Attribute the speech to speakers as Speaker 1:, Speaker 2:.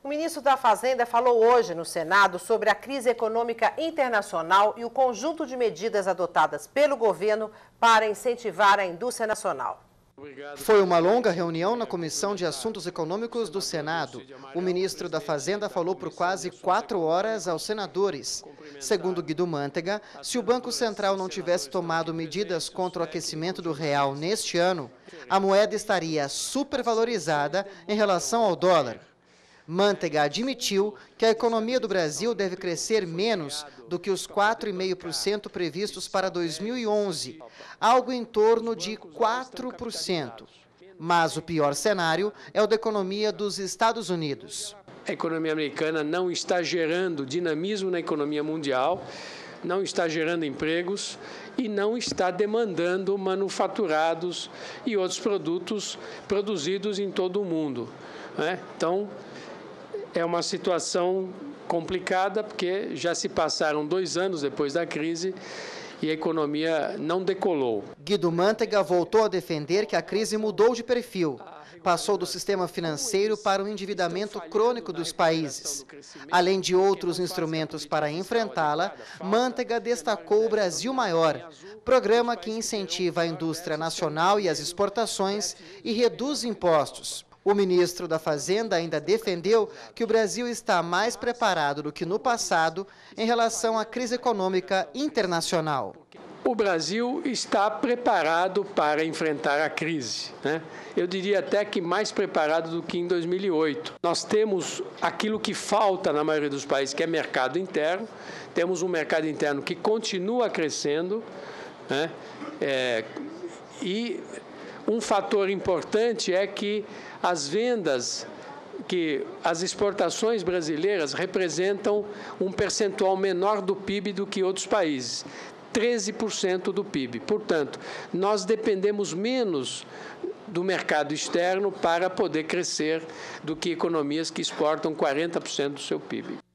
Speaker 1: O ministro da Fazenda falou hoje no Senado sobre a crise econômica internacional e o conjunto de medidas adotadas pelo governo para incentivar a indústria nacional.
Speaker 2: Foi uma longa reunião na Comissão de Assuntos Econômicos do Senado. O ministro da Fazenda falou por quase 4 horas aos senadores. Segundo Guido Mantega, se o Banco Central não tivesse tomado medidas contra o aquecimento do real neste ano, a moeda estaria supervalorizada em relação ao dólar. Mantega admitiu que a economia do Brasil deve crescer menos do que os 4,5% previstos para 2011, algo em torno de 4%. Mas o pior cenário é o da economia dos Estados Unidos.
Speaker 3: A economia americana não está gerando dinamismo na economia mundial, não está gerando empregos e não está demandando manufaturados e outros produtos produzidos em todo o mundo, né? Então, é uma situação complicada, porque já se passaram 2 anos depois da crise e a economia não decolou.
Speaker 2: Guido Mantega voltou a defender que a crise mudou de perfil. Passou do sistema financeiro para o endividamento crônico dos países. Além de outros instrumentos para enfrentá-la, Mantega destacou o Brasil Maior, programa que incentiva a indústria nacional e as exportações e reduz impostos. O ministro da Fazenda ainda defendeu que o Brasil está mais preparado do que no passado em relação à crise econômica internacional.
Speaker 3: O Brasil está preparado para enfrentar a crise, né? Eu diria até que mais preparado do que em 2008. Nós temos aquilo que falta na maioria dos países, que é mercado interno. Temos um mercado interno que continua crescendo, né? E um fator importante é que as vendas, que as exportações brasileiras representam um percentual menor do PIB do que outros países, 13% do PIB. Portanto, nós dependemos menos do mercado externo para poder crescer do que economias que exportam 40% do seu PIB.